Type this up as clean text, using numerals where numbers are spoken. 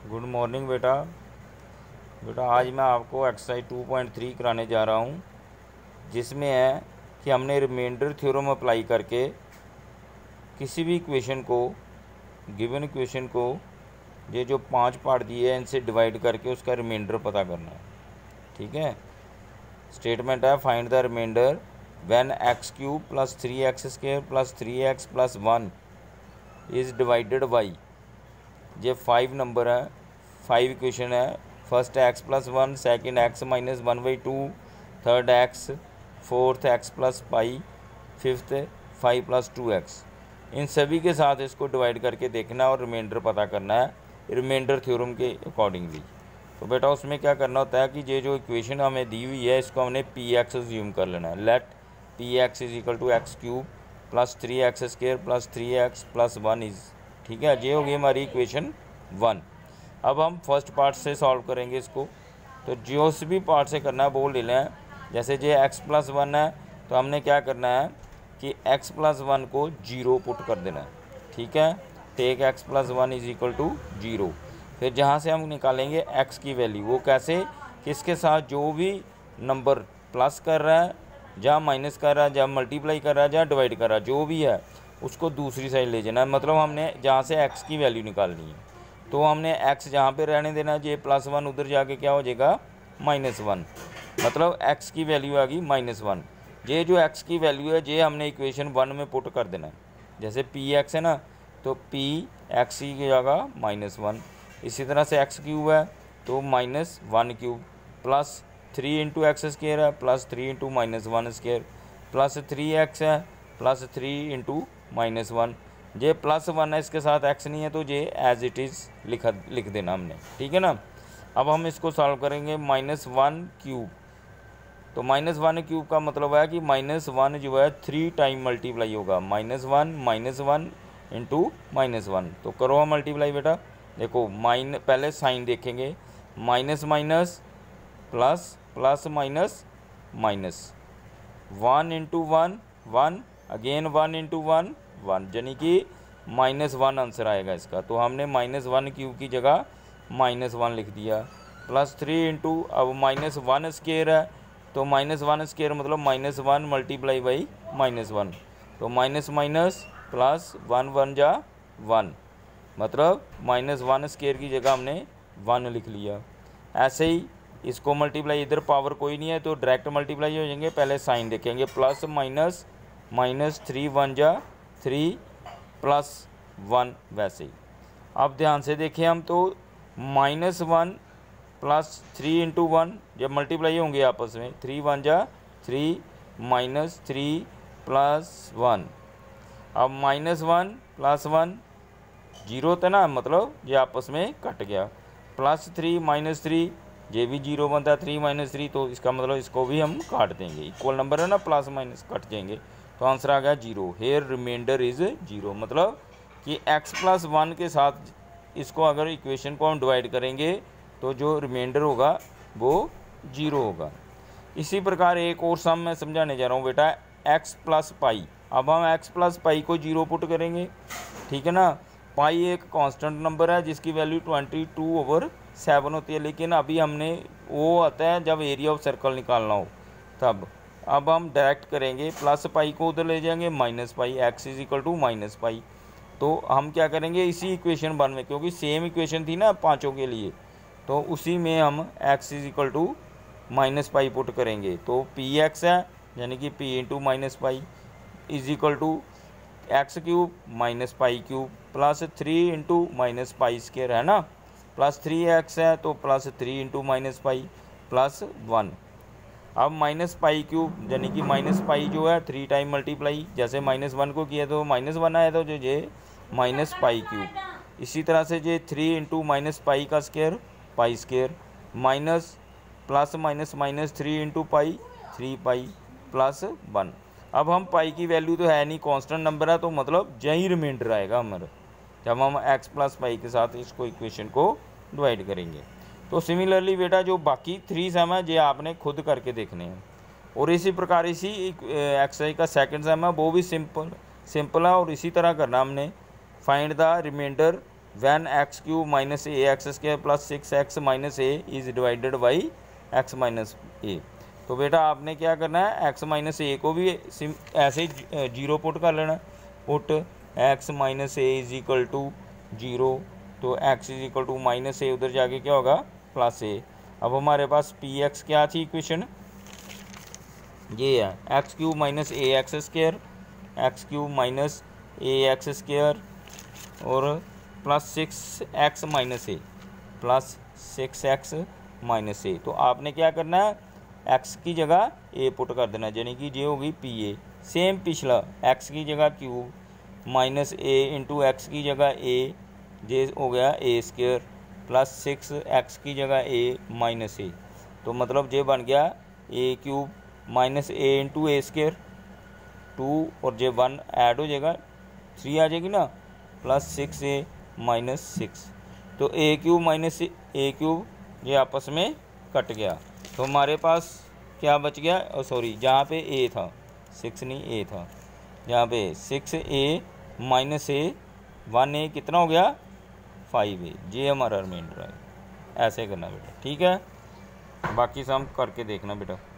Good morning बेटा। आज मैं आपको एक्सरसाइज 2.3 कराने जा रहा हूँ, जिसमें है कि हमने रिमाइंडर थ्योरम अप्लाई करके किसी भी इक्वेशन को, गिवन इक्वेशन को, ये जो 5 पार्ट दिए हैं इनसे डिवाइड करके उसका रिमाइंडर पता करना है। ठीक है। स्टेटमेंट है find the remainder when X cube plus 3x square plus 3x plus 1 is divided by. ये 5 नंबर है, 5 इक्वेशन है। First X plus 1, second X minus 1/2, third X, fourth X plus pi, fifth 5 plus 2x। इन सभी के साथ इसको divide करके देखना और रिमाइंडर पता करना है रिमाइंडर थ्योरम के अकॉर्डिंगली। तो बेटा उसमें क्या करना होता है कि ये जो इक्वेशन हमें दी हुई है इसको हमने पी एक्स ज्यूम कर लेना है। Let P X is equal to X cube plus 3x square plus 3x plus 1 is. ठीक है, ये होगी हमारी इक्वेशन 1। अब हम फर्स्ट पार्ट से सॉल्व करेंगे इसको। तो जो भी पार्ट से करना है वो ले लें। जैसे ये x प्लस 1 है तो हमने क्या करना है कि x प्लस 1 को 0 पुट कर देना है। ठीक है, take x plus 1 is equal to 0। फिर जहाँ से हम निकालेंगे x की वैल्यू, वो कैसे, किसके साथ, जो भी नंबर प्लस कर रहा है या माइनस कर रहा है या मल्टीप्लाई कर रहा है या डिवाइड कर रहा है, जो भी है उसको दूसरी साइड ले जाना है। मतलब हमने जहाँ से x की वैल्यू निकालनी है तो हमने x जहाँ पे रहने देना है, ये प्लस 1 उधर जाके क्या हो जाएगा -1। मतलब x की वैल्यू आ गई -1। ये जो x की वैल्यू है ये हमने इक्वेशन 1 में पुट कर देना है। जैसे पी एक्स है ना, तो पी एक्स की जगह -1। इसी तरह से x क्यूब है तो -1 cube plus 3 into X square है plus 3 into -1 square plus 3x है प्लस 3 इंटू -1। ये प्लस 1 है, इसके साथ x नहीं है तो ये एज इट इज़ लिख देना हमने। ठीक है ना। अब हम इसको सॉल्व करेंगे -1 क्यूब। तो -1 क्यूब का मतलब है कि -1 जो है 3 टाइम मल्टीप्लाई होगा। -1 इंटू -1। तो करो हम मल्टीप्लाई बेटा। देखो पहले साइन देखेंगे, minus minus plus plus minus minus, 1 into 1 1, again 1 into 1 1, यानी कि -1 आंसर आएगा इसका। तो हमने -1 क्यूब की जगह -1 लिख दिया। प्लस 3 इंटू, अब -1 स्क्वायर है तो -1 स्क्वायर मतलब -1 मल्टीप्लाई बाई -1। तो माइनस माइनस प्लस 1 1 जा 1, मतलब -1 स्क्वायर की जगह हमने 1 लिख लिया। ऐसे ही इसको मल्टीप्लाई, इधर पावर कोई नहीं है तो डायरेक्ट मल्टीप्लाई हो जाएंगे। पहले साइन देखेंगे, प्लस माइनस माइनस 3 1 जा 3 प्लस 1 वैसे ही। अब ध्यान से देखें हम तो -1 प्लस 3 इंटू 1 जब मल्टीप्लाई होंगे आपस में, 3 1 जा 3 -3 प्लस 1। अब -1 प्लस 1 जीरो था ना, मतलब ये आपस में कट गया। प्लस 3 -3 ये भी जीरो बनता है, 3 -3, तो इसका मतलब इसको भी हम काट देंगे। इक्वल नंबर है ना, प्लस माइनस कट जाएंगे तो आंसर आ गया 0। Here remainder is 0। मतलब कि x प्लस 1 के साथ इसको अगर इक्वेशन को हम डिवाइड करेंगे तो जो रिमाइंडर होगा वो 0 होगा। इसी प्रकार एक और सम मैं समझाने जा रहा हूँ बेटा, x प्लस पाई। अब हम x प्लस पाई को 0 पुट करेंगे। ठीक है ना। पाई एक कांस्टेंट नंबर है जिसकी वैल्यू 22/7 होती है, लेकिन अभी हमने वो आता है जब एरिया ऑफ सर्कल निकालना हो तब। अब हम डायरेक्ट करेंगे, प्लस पाई को उधर ले जाएंगे minus pi, X is equal to minus pi. तो हम क्या करेंगे इसी इक्वेशन 1 में, क्योंकि सेम इक्वेशन थी ना पाँचों के लिए, तो उसी में हम X is equal to minus pi put करेंगे। तो पी एक्स है यानी कि P into minus pi is equal to X cube minus pi cube plus 3 into minus pi square है ना, प्लस 3x है तो plus 3 into minus pi plus 1। अब माइनस पाई क्यूब यानी कि माइनस पाई जो है 3 टाइम मल्टीप्लाई, जैसे -1 को किया तो -1 आया तो जो ये माइनस पाई क्यूब। इसी तरह से ये 3 इंटू माइनस पाई का square pi square, minus plus minus minus 3 into pi 3 pi plus 1। अब हम पाई की वैल्यू तो है नहीं, कांस्टेंट नंबर है, तो मतलब यही रिमाइंडर आएगा हमारा जब हम x प्लस पाई के साथ इसको इक्वेशन को डिवाइड करेंगे। तो सिमिलरली बेटा जो बाकी 3 सम है ये आपने खुद करके देखने हैं। और इसी प्रकार इसी एक्सरसाइज का सेकंड सम है वो भी सिंपल है और इसी तरह करना हमने। Find the remainder when X cube minus A X square plus 6x minus A is divided by X minus A. तो बेटा आपने क्या करना है, एक्स माइनस ए को भी ऐसे ही जीरो पुट कर लेना। Put X minus A is equal to zero, तो X is equal to minus A, उधर जाके क्या होगा प्लस ए। अब हमारे पास पी एक्स क्या थी इक्वेशन, ये है X cube minus A X square, X cube minus A X square और plus 6x minus A, plus 6x minus A. तो आपने क्या करना है, x की जगह a पुट कर देना, यानी कि ये होगी पी ए। सेम पिछला x की जगह cube minus A into X की जगह a, ये हो गया ए स्क्वायर प्लस 6x की जगह a माइनस ए। तो मतलब ये बन गया A cube minus A into A square 2, और ये 1 ऐड हो जाएगा 3 आ जाएगी ना, प्लस 6a माइनस 6। तो A cube minus A cube ये आपस में कट गया। तो हमारे पास क्या बच गया, सॉरी जहाँ पे ए था 6 नहीं ए था, यहाँ पे 6a माइनस ए 1a कितना हो गया 5a, ये हमारा रिमाइंडर है। ऐसे करना बेटा, ठीक है। बाकी सब करके देखना बेटा।